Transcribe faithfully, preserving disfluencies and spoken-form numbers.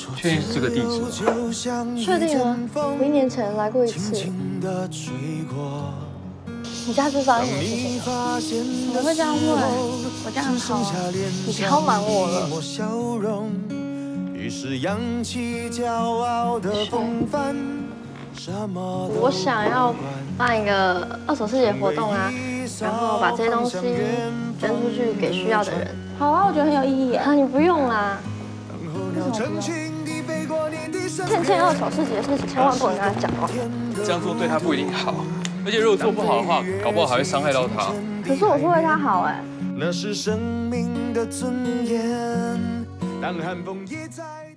确定是这个地址吗？ 确定啊，我一年前来过一次。你家是发生什么事情啊？ 怎么会这样问？我这样很好啊。 你不要瞒我了。我想要办一个二手市集活动啊，然后把这些东西捐出去给需要的人。 好啊，我觉得很有意义耶。 啊，你不用啦。 为什么不用？ 倩倩二手市集的事情千万不能跟他讲哦。 这样做对他不一定好，而且如果做不好的话，搞不好还会伤害到他。 可是我是为他好哎。 那是生命的尊严，当寒风也在。